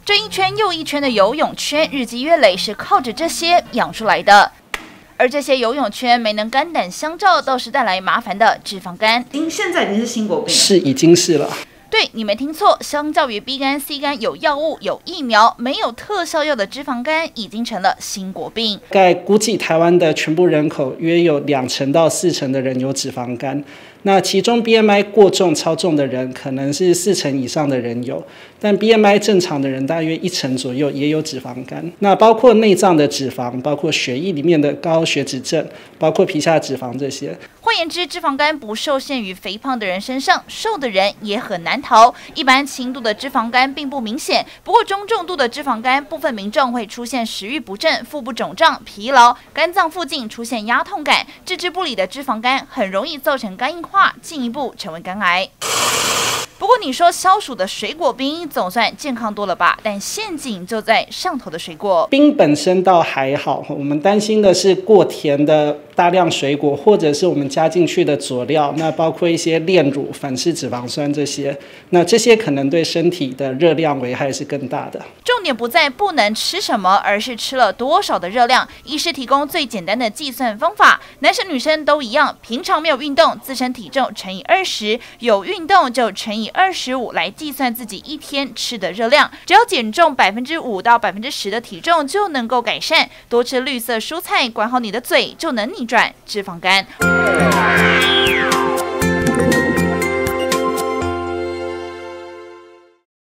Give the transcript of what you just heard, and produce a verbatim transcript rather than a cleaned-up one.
这一圈又一圈的游泳圈，日积月累是靠着这些养出来的。而这些游泳圈没能肝胆相照，倒是带来麻烦的脂肪肝。 您现在已经是新国病了， 是已经是了。 对，你没听错，相较于 B 肝、C 肝有药物、有疫苗，没有特效药的脂肪肝已经成了新国病。 大概估计台湾的全部人口约有两成到四成的人有脂肪肝。那其中 B M I 过重、超重的人可能是四成以上的人有，但 B M I 正常的人大约一成左右也有脂肪肝。那包括内脏的脂肪，包括血液里面的高血脂症，包括皮下脂肪这些。 换言之，脂肪肝不受限于肥胖的人身上，瘦的人也很难逃。一般轻度的脂肪肝并不明显，不过中重度的脂肪肝，部分民众会出现食欲不振、腹部肿胀、疲劳，肝脏附近出现压痛感。置之不理的脂肪肝很容易造成肝硬化，进一步成为肝癌。不过你说消暑的水果冰总算健康多了吧？但陷阱就在上头的水果。 冰本身倒还好，我们担心的是过甜的大量水果，或者是我们加进去的佐料，那包括一些炼乳、反式脂肪酸这些，那这些可能对身体的热量危害是更大的。 重点不在不能吃什么，而是吃了多少的热量。医师提供最简单的计算方法，男生女生都一样，平常没有运动，自身体重乘以二十，有运动就乘以二十五来计算自己一天吃的热量。只要减重百分之五到百分之十的体重就能够改善。多吃绿色蔬菜，管好你的嘴，就能逆转脂肪肝。